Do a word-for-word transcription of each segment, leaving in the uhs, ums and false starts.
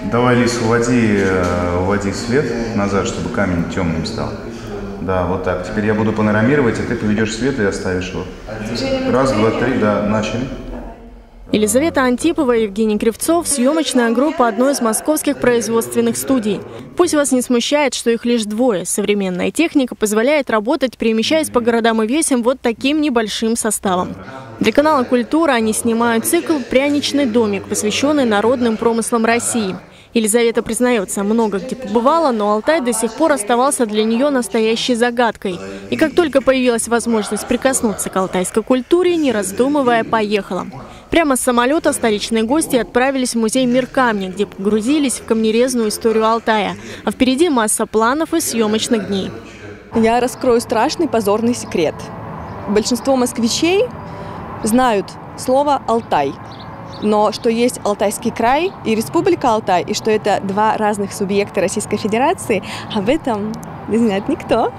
Давай, Лис, уводи, уводи свет назад, чтобы камень темным стал. Да, вот так. Теперь я буду панорамировать, и ты поведешь свет и оставишь его. Раз, два, три, да, начали. Елизавета Антипова и Евгений Кривцов – съемочная группа одной из московских производственных студий. Пусть вас не смущает, что их лишь двое. Современная техника позволяет работать, перемещаясь по городам и весям вот таким небольшим составом. Для канала «Культура» они снимают цикл «Пряничный домик», посвященный народным промыслам России. Елизавета признается, много где побывала, но Алтай до сих пор оставался для нее настоящей загадкой. И как только появилась возможность прикоснуться к алтайской культуре, не раздумывая, поехала. Прямо с самолета столичные гости отправились в музей «Мир камня», где погрузились в камнерезную историю Алтая. А впереди масса планов и съемочных дней. Я раскрою страшный позорный секрет. Большинство москвичей знают слово «Алтай». Но что есть Алтайский край и Республика Алтай, и что это два разных субъекта Российской Федерации, об этом не знает никто.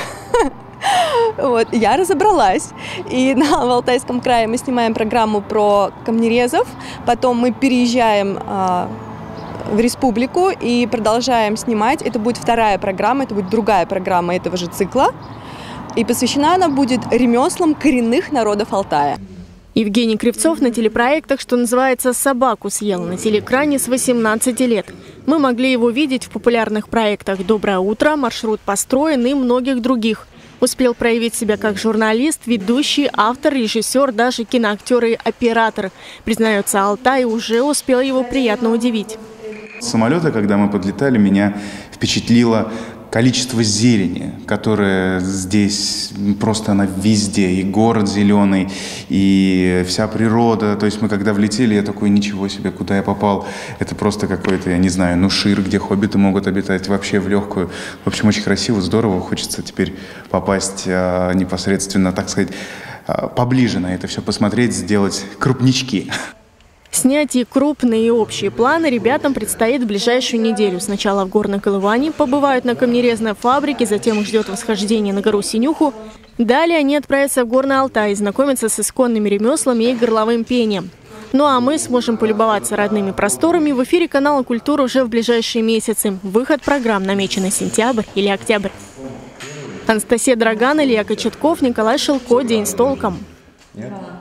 Вот, я разобралась. И на, в Алтайском крае мы снимаем программу про камнерезов, потом мы переезжаем а, в республику и продолжаем снимать. Это будет вторая программа, это будет другая программа этого же цикла. И посвящена она будет ремеслам коренных народов Алтая. Евгений Кривцов на телепроектах, что называется, «Собаку съел» на телеэкране с восемнадцати лет. Мы могли его видеть в популярных проектах «Доброе утро», «Маршрут построен» и многих других. Успел проявить себя как журналист, ведущий, автор, режиссер, даже киноактер и оператор. Признается, Алтай уже успел его приятно удивить. С самолета, когда мы подлетали, меня впечатлило количество зелени, которое здесь просто она везде. И город зеленый, и вся природа. То есть мы когда влетели, я такой, ничего себе, куда я попал. Это просто какой-то, я не знаю, Нушир, где хоббиты могут обитать, вообще в легкую. В общем, очень красиво, здорово. Хочется теперь попасть а, непосредственно, так сказать, а, поближе на это все посмотреть, сделать крупнички. Снять и крупные, и общие планы ребятам предстоит в ближайшую неделю. Сначала в Горной Колыване побывают на камнерезной фабрике, затем их ждет восхождение на гору Синюху. Далее они отправятся в Горный Алтай и знакомятся с исконными ремеслами и горловым пением. Ну а мы сможем полюбоваться родными просторами в эфире канала «Культура» уже в ближайшие месяцы. Выход программ намечен на сентябрь или октябрь. Анастасия Драган, Илья Кочетков, Николай Шелко. День с толком.